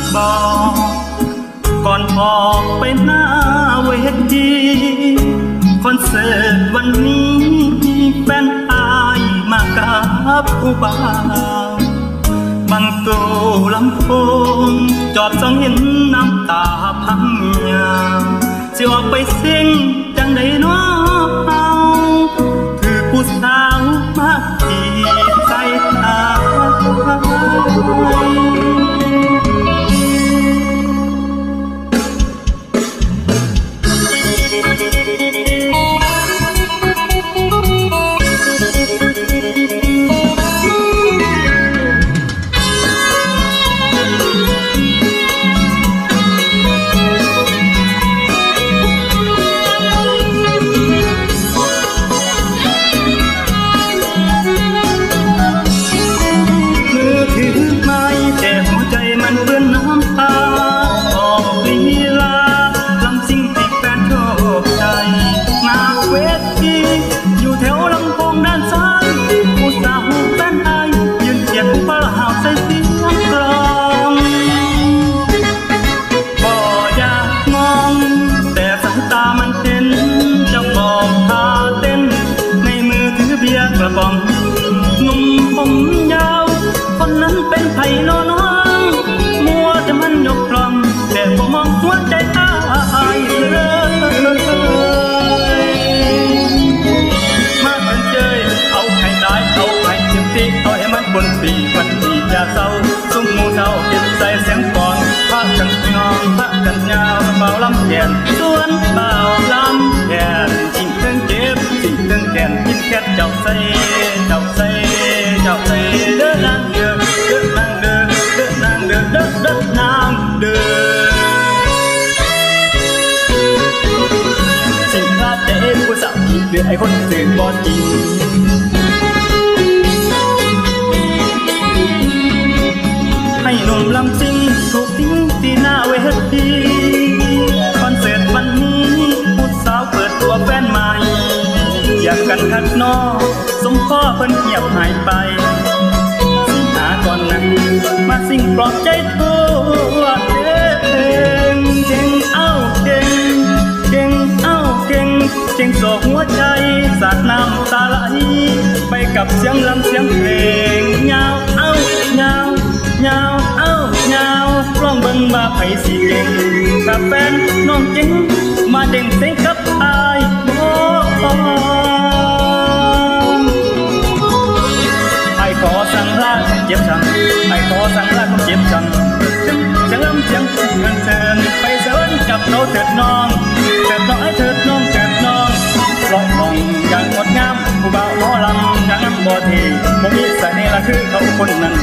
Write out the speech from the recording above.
บอกก่อนออกไปหน้าเวทีคอนเสิร์ตวันนี้แฟนอายมากับผู้บ่าวบังตูลำโพงจอบจ้องเห็นน้ำตาพังยาวสิออกไปเสียงจังใดน้อเอาถือผู้สาวมาที่ใส่ตากระป๋องหนุ่มผมยาวคนนั้นเป็นไผ่น้องมัวแต่มันยกกล่องแต่ผมมองหัวใจตายเลยมาเอินเจยเอาไข่ตายเอาไข่เจ็บตีเอาให้มันบนปีวันที่จะเศร้าซุ้มมูเศร้าเก็บใจเสียงก่อนพากันงองพากันยาวเบาลำแขนส่วนเบาลำแขนสิ่งเรื่องเจ็บสิ่งเรื่องแขนกินแค่เจ้าใส่เจ้าใส่เจ้าใส่เดินนางเดินเดินนางเดินเดินนางเดินเดินเดินนางเดินสิ่งพลาดแต่ผู้สาวอีกเดือนไอ้คนตื่นบอดจริงให้หนุ่มลำซิ่งถูกทิ้งที่หน้าเวทีคอนเสิร์ตวันนี้ผู้สาวเปิดตัวแฟนใหม่อยากกันทักนอสมพ่อเพิ่นเงียบหายไปสิหาก่อนนั้นมาสิ่งปลอบใจตัวเองเก่งเอาเก่งเก่งเอาเก่งเก่งโศกหัวใจสาดน้ำตาไหลไปกับเสียงลำเสียงเพลงยาวเอายาวยาวเอายาวร้องเบิ่งมาไผสิเก่งถ้าแฟนน้องเก่งมาเด้งเสียงกับอายไอ้ขอสั่งลาเจ็บช้ำไอ้ขอสั่งลาเจ็บช้ำเสียงลำเสียงเงินเชิญไปเสิร์นกับเขาเถิดน้องเถิดน้องไอ้เถิดน้องเถิดน้องปล่อยมองอย่างงดงามผู้บ่าวหมอลำอย่างงามบ่ทีบ่มีเสน่ห์ละคือเขาคนนั้น